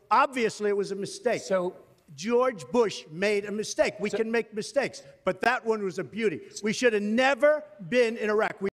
Obviously, it was a mistake. So George Bush made a mistake. We can make mistakes, but that one was a beauty. We should have never been in Iraq.